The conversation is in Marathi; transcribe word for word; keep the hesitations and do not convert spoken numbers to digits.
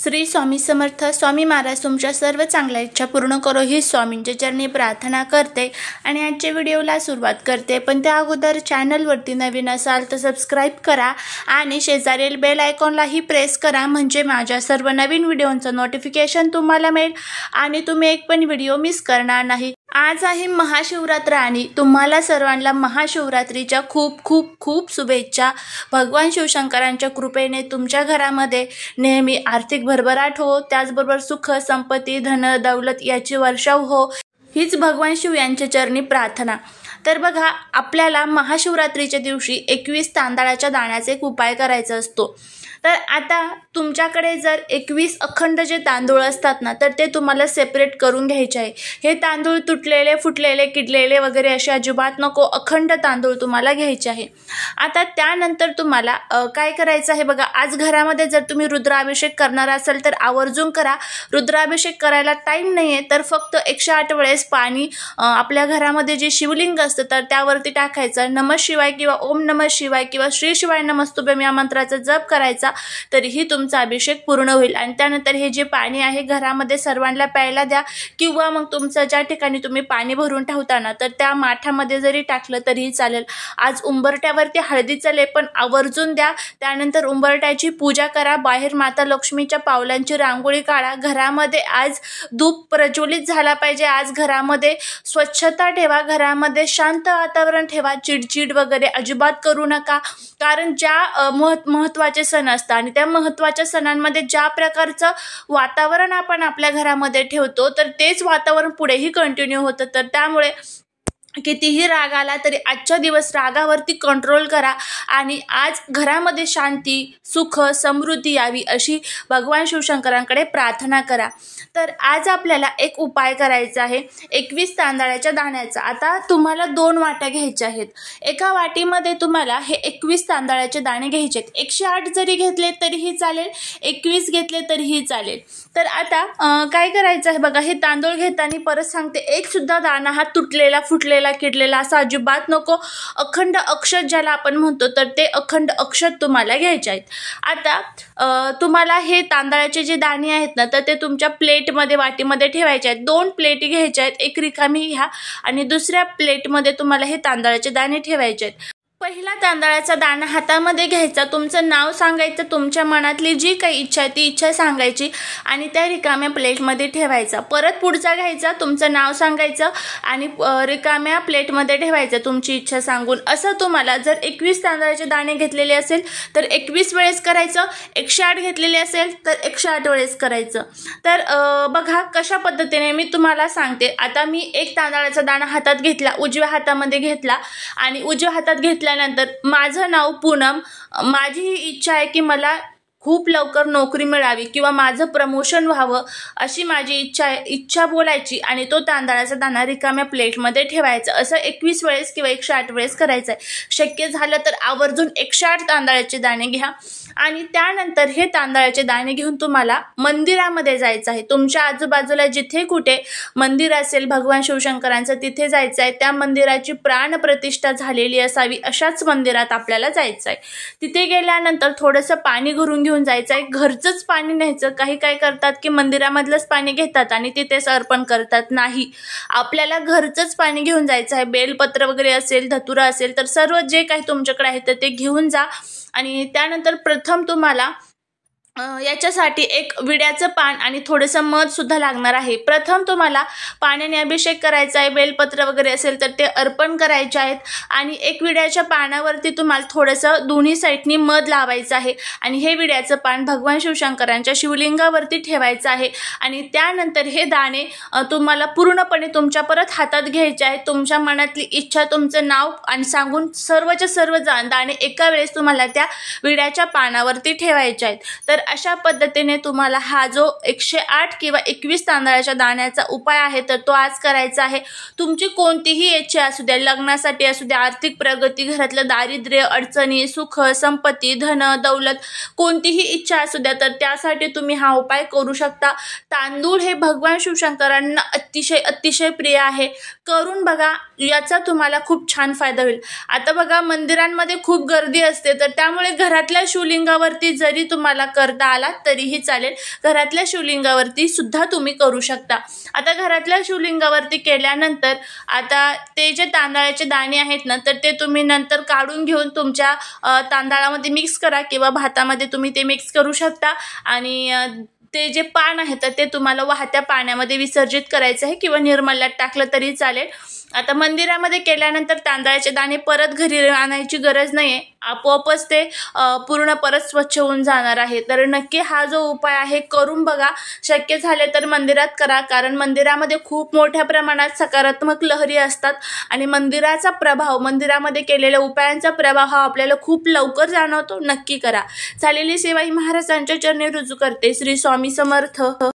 श्री स्वामी समर्थ. स्वामी महाराज तुमच्या सर्व चांगल्या इच्छा पूर्ण करो ही स्वामींच्या चरणी प्रार्थना करते आणि आजच्या व्हिडिओला सुरुवात करते. पण त्या अगोदर चॅनलवरती नवीन असाल तर सबस्क्राईब करा आणि शेजारील बेल आयकॉनलाही प्रेस करा, म्हणजे माझ्या सर्व नवीन व्हिडिओंचं नोटिफिकेशन तुम्हाला मिळेल आणि तुम्ही एक पण व्हिडिओ मिस करणार नाही. आज आहे महाशिवरात्र आणि तुम्हाला सर्वांना महाशिवरात्रीच्या खूप खूप खूप शुभेच्छा. भगवान शिवशंकरांच्या कृपेने तुमच्या घरामध्ये नेहमी आर्थिक भरभराट हो, त्याचबरोबर सुख संपत्ती धन दौलत याची वर्षाव हो, हीच भगवान शिव यांच्या चरणी प्रार्थना. तर बघा, आपल्याला महाशिवरात्रीच्या दिवशी एकवीस तांदळाच्या दाण्याचा एक उपाय करायचा असतो. तर आता तुमच्याकडे जर एकवीस अखंड जे तांदूळ असतात ना, तर ते तुम्हाला सेपरेट करून घ्यायचे आहे. हे तांदूळ तुटलेले फुटलेले किडलेले वगैरे असे अजिबात नको, अखंड तांदूळ तुम्हाला घ्यायचे आहे. आता त्यानंतर तुम्हाला काय करायचं आहे बघा, आज घरामध्ये जर तुम्ही रुद्राभिषेक करणार असाल तर आवर्जून करा. रुद्राभिषेक करायला टाईम नाही आहे तर फक्त एकशे आठ वेळेस पाणी आपल्या घरामध्ये जे शिवलिंग असतं तर त्यावरती टाकायचं. नमः शिवाय किंवा ओम नमः शिवाय किंवा श्री शिवाय नमस्तुभ्यम या मंत्राचा जप करायचा, तरीही तुमचा अभिषेक पूर्ण होईल. आणि त्यानंतर हे जे पाणी आहे घरामध्ये सर्वांना प्यायला द्या, किंवा मग तुमचं ज्या ठिकाणी तुम्ही पाणी भरून ठेवताना तर त्या माठामध्ये जरी टाकलं तरीही चालेल. आज उंबरट्यावरती हळदीचं लेपन आवर्जून द्या. त्यानंतर उंबरट्याची पूजा करा, बाहेर माता लक्ष्मीच्या पावलांची रांगोळी काढा. घरामध्ये आज धूप प्रज्वलित झाला पाहिजे. आज घरामध्ये स्वच्छता ठेवा, घरामध्ये शांत वातावरण ठेवा. चिडचिड वगैरे अजिबात करू नका, कारण ज्या महत् महत्त्वाचे सण असतात आणि त्या महत्त्वाच्या सणांमध्ये ज्या प्रकारचं वातावरण आपण आपल्या घरामध्ये ठेवतो तर तेच वातावरण पुढेही कंटिन्यू होतं. तर त्यामुळे कितीही राग आला तरी आजच्या दिवस रागावरती कंट्रोल करा आणि आज घरामध्ये शांती सुख समृद्धी यावी अशी भगवान शिवशंकरांकडे प्रार्थना करा. तर आज आपल्याला एक उपाय करायचा आहे एकवीस तांदळाच्या दाण्याचा. आता तुम्हाला दोन वाट्या घ्यायच्या आहेत. एका वाटीमध्ये तुम्हाला हे एकवीस तांदळाचे दाणे घ्यायचे आहेत. एकशे आठ जरी घेतले तरीही चालेल, एकवीस घेतले तरीही चालेल. तर आता काय करायचं आहे बघा, हे तांदूळ घेताना परत सांगते, एक सुद्धा दाणा हा तुटलेला फुटलेला किडलेला असा अजिबात नको. अखंड अक्षत ज्याला आपण म्हणतो तर ते अखंड अक्षत तुम्हाला घ्यायचे आहेत. आता तुम्हाला हे तांदळाचे जे दाणे आहेत ना तर ते तुमच्या प्लेटमध्ये वाटीमध्ये ठेवायचे आहेत. दोन प्लेट घ्यायच्या आहेत, एक रिकामी घ्या आणि दुसऱ्या प्लेटमध्ये तुम्हाला हे तांदळाचे दाणे ठेवायचे आहेत. पहिला तांदळाचा दाणा हातामध्ये घ्यायचा, तुमचं नाव सांगायचं, तुमच्या मनातली जी काही इच्छा आहे ती इच्छा सांगायची आणि त्या रिकाम्या प्लेटमध्ये ठेवायचा. परत पुढचा घ्यायचा, तुमचं नाव सांगायचं आणि रिकाम्या प्लेटमध्ये ठेवायचं तुमची इच्छा सांगून. असं तुम्हाला जर एकवीस तांदळाचे दाणे घेतलेले असेल तर एकवीस वेळेस करायचं, एकशे आठ घेतलेले असेल तर एकशे आठ वेळेस करायचं. तर बघा कशा पद्धतीने मी तुम्हाला सांगते. आता मी एक तांदळाचा दाणा हातात घेतला, उजव्या हातामध्ये घेतला आणि उजव्या हातात घेतला नंतर माझं नाव पूनम, माझी ही इच्छा आहे की मला खूप लवकर नोकरी मिळावी किंवा माझं प्रमोशन व्हावं अशी माझी इच्छा आहे. इच्छा बोलायची आणि तो तांदळाचा दाणा रिकाम्या प्लेटमध्ये ठेवायचा. असं एकवीस वेळेस किंवा एकशे आठ वेळेस करायचं आहे. शक्य झालं तर आवर्जून एकशे आठ तांदळाचे दाणे घ्या आणि त्यानंतर हे तांदळाचे दाणे घेऊन तुम्हाला मंदिरामध्ये जायचं आहे. तुमच्या आजूबाजूला जिथे कुठे मंदिर असेल भगवान शिवशंकरांचं तिथे जायचं आहे. त्या मंदिराची प्राणप्रतिष्ठा झालेली असावी अशाच मंदिरात आपल्याला जायचं आहे. तिथे गेल्यानंतर थोडंसं पाणी घरून घेऊन जायचं आहे. घरचंच पाणी न्यायचं. काही काय करतात की मंदिरामधलंच पाणी घेतात आणि तिथेच अर्पण करतात. नाही, आपल्याला घरचंच पाणी घेऊन जायचं आहे. बेलपत्र वगैरे असेल, धतुरा असेल तर सर्व जे काही तुमच्याकडे आहे तर ते घेऊन जा. आणि त्यानंतर प्रथम तुम्हाला याच्यासाठी एक विड्याचं पान आणि थोडंसं मध सुद्धा लागणार आहे. प्रथम तुम्हाला पाण्याने अभिषेक करायचा आहे. बेलपत्र वगैरे असेल तर ते अर्पण करायचे आहेत आणि एक विड्याच्या पानावरती तुम्हाला थोडंसं दोन्ही साईडनी मध लावायचं आहे आणि हे विड्याचं पान भगवान शिवशंकरांच्या शिवलिंगावरती ठेवायचं आहे. आणि त्यानंतर हे दाणे तुम्हाला पूर्णपणे तुमच्या परत हातात घ्यायचे आहेत. तुमच्या मनातली इच्छा, तुमचं नाव आणि सांगून सर्वच्या सर्व दाणे एका वेळेस तुम्हाला त्या विड्याच्या पानावरती ठेवायचे आहेत. तर अशा पद्धतीने तुम्हाला हा जो एकशे आठ किंवा एकवीस तांदळाच्या दाण्याचा उपाय आहे तर तो आज करायचा आहे. तुमची कोणतीही इच्छा असू द्या, लग्नासाठी असू द्या, आर्थिक प्रगती, घरातलं दारिद्र्य, अडचणी, सुख संपत्ती धन दौलत, कोणतीही इच्छा असू द्या तर त्यासाठी तुम्ही हा उपाय करू शकता. तांदूळ हे भगवान शिवशंकरांना अतिशय अतिशय प्रिय आहे. करून बघा, याचा तुम्हाला खूप छान फायदा होईल. आता बघा मंदिरांमध्ये खूप गर्दी असते तर त्यामुळे घरातल्या शिवलिंगावरती जरी तुम्हाला कर करता आला तरीही चालेल. घरातल्या शिवलिंगावरती सुद्धा तुम्ही करू शकता. आता घरातल्या शिवलिंगावरती केल्यानंतर आता ते जे तांदळाचे दाणे आहेत ना, तर ते तुम्ही नंतर काढून घेऊन तुमच्या तांदळामध्ये मिक्स करा किंवा भातामध्ये तुम्ही ते मिक्स करू शकता. आणि ते जे पान आहे तर ते तुम्हाला वाहत्या पाण्यामध्ये विसर्जित करायचं आहे किंवा निर्मल्यात टाकलं तरी चालेल. आता मंदिरामध्ये केल्यानंतर तांदळाचे दाणे परत घरी आणायची गरज नाही आहे, आपोआपच ते पूर्ण परत स्वच्छ होऊन जाणार आहे. तर नक्की हा जो उपाय आहे करून बघा. शक्य झाले तर मंदिरात करा, कारण मंदिरामध्ये खूप मोठ्या प्रमाणात सकारात्मक लहरी असतात आणि मंदिराचा प्रभाव, मंदिरामध्ये केलेल्या उपायांचा प्रभाव हा आपल्याला खूप लवकर जाणवतो. नक्की करा. झालेली सेवा ही महाराजांच्या चरणी रुजू करते. श्री स्वामी समर्थ.